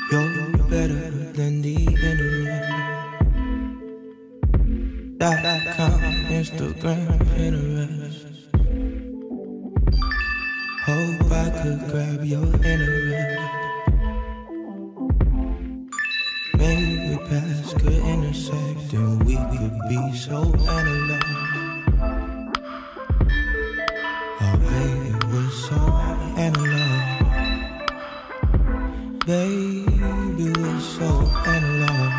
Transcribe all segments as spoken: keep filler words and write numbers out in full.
You're better than the internet. Dot com, Instagram, Pinterest. Hope I could grab your interest. Maybe paths could intersect and we could be so analog. Oh baby, we're so analog. Baby, we're so analog.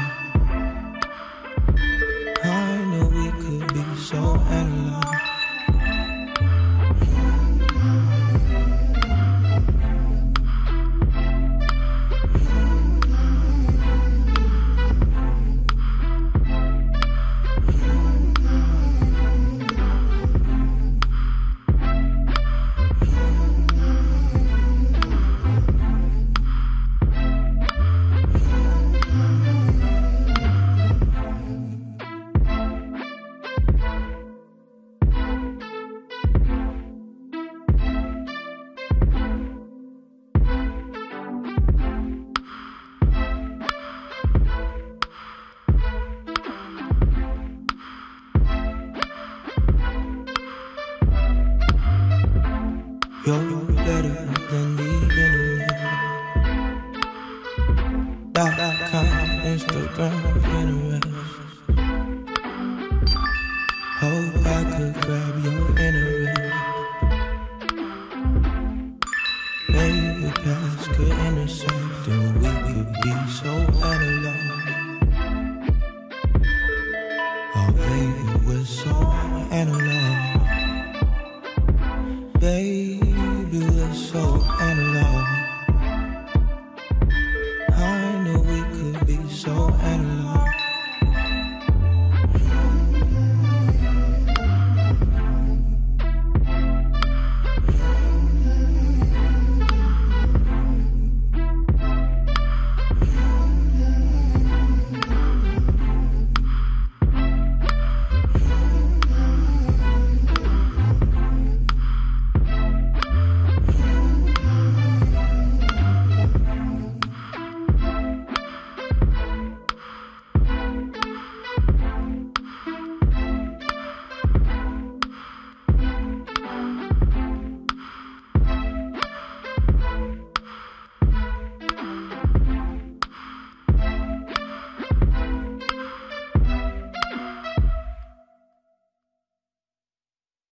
I know we could be so analog. You're better than the internet. Dot com, Instagram, Pinterest. Hope I could grab your interest. Maybe paths could intersect and we could be so analog. Oh baby, we're so analog. Baby, we're so